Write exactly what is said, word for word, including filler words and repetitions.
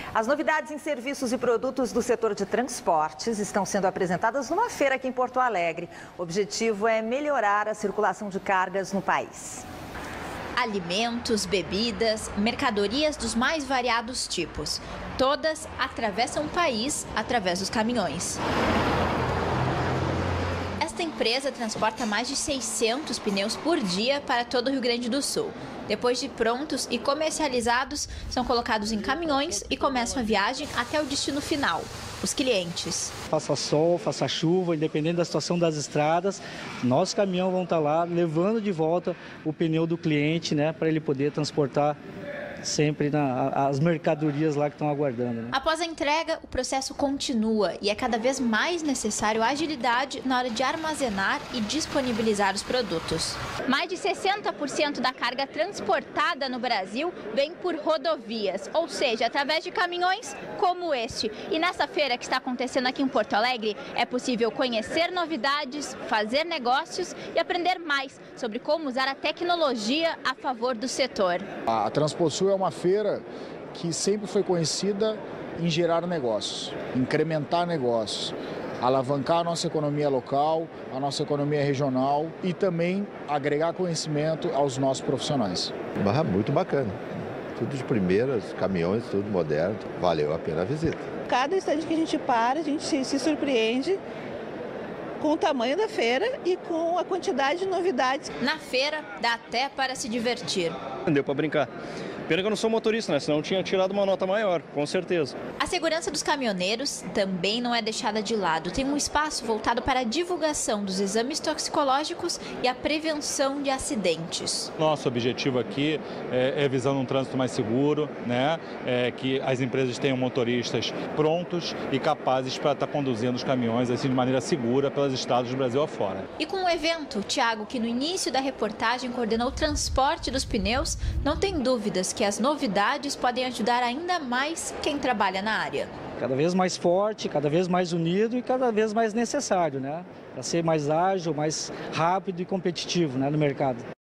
As novidades em serviços e produtos do setor de transportes estão sendo apresentadas numa feira aqui em Porto Alegre. O objetivo é melhorar a circulação de cargas no país. Alimentos, bebidas, mercadorias dos mais variados tipos. Todas atravessam o país através dos caminhões. Esta empresa transporta mais de seiscentos pneus por dia para todo o Rio Grande do Sul. Depois de prontos e comercializados, são colocados em caminhões e começam a viagem até o destino final, os clientes. Faça sol, faça chuva, independente da situação das estradas, nosso caminhão vão estar lá levando de volta o pneu do cliente, né, para ele poder transportar sempre na, as mercadorias lá que estão aguardando. Né? Após a entrega, o processo continua e é cada vez mais necessário agilidade na hora de armazenar e disponibilizar os produtos. Mais de sessenta por cento da carga transportada no Brasil vem por rodovias, ou seja, através de caminhões como este. E nessa feira que está acontecendo aqui em Porto Alegre, é possível conhecer novidades, fazer negócios e aprender mais sobre como usar a tecnologia a favor do setor. A Transposul é uma feira que sempre foi conhecida em gerar negócios, incrementar negócios, alavancar a nossa economia local, a nossa economia regional e também agregar conhecimento aos nossos profissionais. Barra muito bacana, tudo de primeira, os caminhões, tudo moderno, valeu a pena a visita. Cada instante que a gente para, a gente se, se surpreende com o tamanho da feira e com a quantidade de novidades. Na feira, dá até para se divertir. Deu para brincar. Pena que eu não sou motorista, né? Senão eu tinha tirado uma nota maior, com certeza. A segurança dos caminhoneiros também não é deixada de lado. Tem um espaço voltado para a divulgação dos exames toxicológicos e a prevenção de acidentes. Nosso objetivo aqui é, é visando um trânsito mais seguro, né? É que as empresas tenham motoristas prontos e capazes para estar conduzindo os caminhões assim, de maneira segura pelos estados do Brasil afora. E com o evento, Thiago, que no início da reportagem coordenou o transporte dos pneus, não tem dúvidas que que as novidades podem ajudar ainda mais quem trabalha na área. Cada vez mais forte, cada vez mais unido e cada vez mais necessário, né? Para ser mais ágil, mais rápido e competitivo, né, no mercado.